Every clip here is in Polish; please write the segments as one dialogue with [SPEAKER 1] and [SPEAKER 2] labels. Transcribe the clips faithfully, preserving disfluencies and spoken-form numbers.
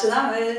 [SPEAKER 1] zaczynamy.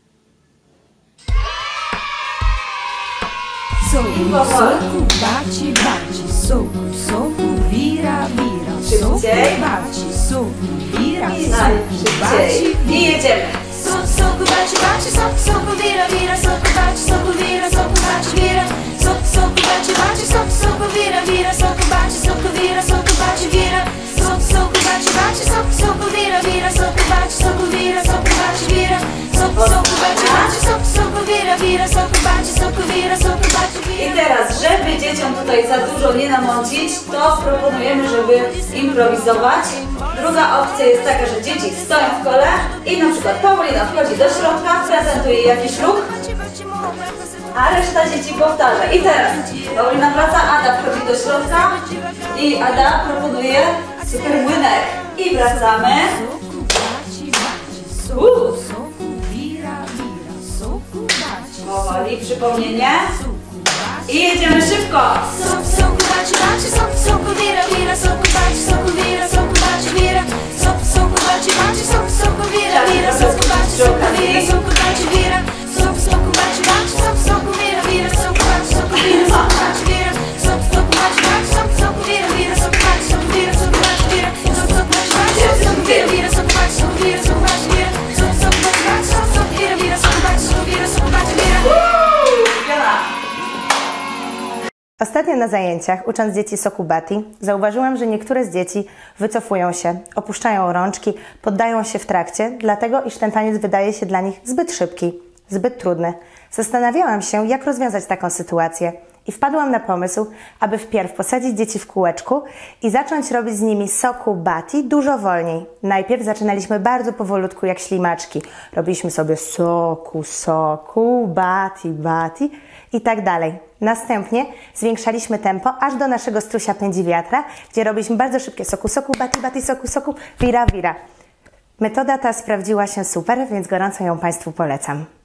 [SPEAKER 2] Soku, soku, baci, baci, soku, soku, wira, wira, soku, baci, soku, wira, soku, baci,
[SPEAKER 1] I jedziemy.
[SPEAKER 2] soku, soku, baci, baci, soku, soku, wira, wira, soku, baci, soku, wira, soku, baci, wira, soku, soku, baci, baci, soku, soku, wira, wira, soku, baci, soku, wira, soku, baci, wira, soku, soku, baci, baci, soku, soku, wira, wira, soku, baci, soku, wira, soku, baci, wira, soku, soku, baci, baci, soku, soku, wira, wira, soku, baci, soku, wira, soku, baci, wira.
[SPEAKER 1] I teraz, żeby dzieciom tutaj za dużo nie namącić, to proponujemy, żeby improwizować. Druga opcja jest taka, że dzieci stoją w kole i na przykład Paulina wchodzi do środka, prezentuje jakiś ruch, a reszta dzieci powtarza. I teraz Paulina wraca, Ada wchodzi do środka i Ada proponuje super młynek. I wracamy. Uh. Powoli, przypomnienie. I jedziemy szybko.
[SPEAKER 2] Soku, soku, baci, baci, soku, soku, wira, wira, soku, baci, soku, wira, soku, baci, wira, soku, soku, baci, baci, soku, soku, wira, wira, soku, baci, soku, wira, soku, baci, wira, soku, soku, baci, baci, soku, soku, wira, wira, soku, baci, soku, wira, soku, baci, wira, soku, soku, baci, baci, soku, soku, wira, wira, soku, baci, soku, wira, soku, baci, wira, soku, soku, baci, baci, soku, soku, wira, wira, soku, baci, soku, wira, soku, baci, wira, soku, soku, baci, baci, soku, soku, wira, wira, soku, baci, soku, wira, soku, baci, wira.
[SPEAKER 3] Ostatnio na zajęciach, ucząc dzieci soku bati, zauważyłam, że niektóre z dzieci wycofują się, opuszczają rączki, poddają się w trakcie, dlatego iż ten taniec wydaje się dla nich zbyt szybki, zbyt trudny. Zastanawiałam się, jak rozwiązać taką sytuację i wpadłam na pomysł, aby wpierw posadzić dzieci w kółeczku i zacząć robić z nimi soku bati dużo wolniej. Najpierw zaczynaliśmy bardzo powolutku jak ślimaczki. Robiliśmy sobie soku, soku, bati, bati i tak dalej. Następnie zwiększaliśmy tempo aż do naszego strusia pędzi wiatra, gdzie robiliśmy bardzo szybkie soku, soku, bati, bati, soku, soku, wira, wira. Metoda ta sprawdziła się super, więc gorąco ją Państwu polecam.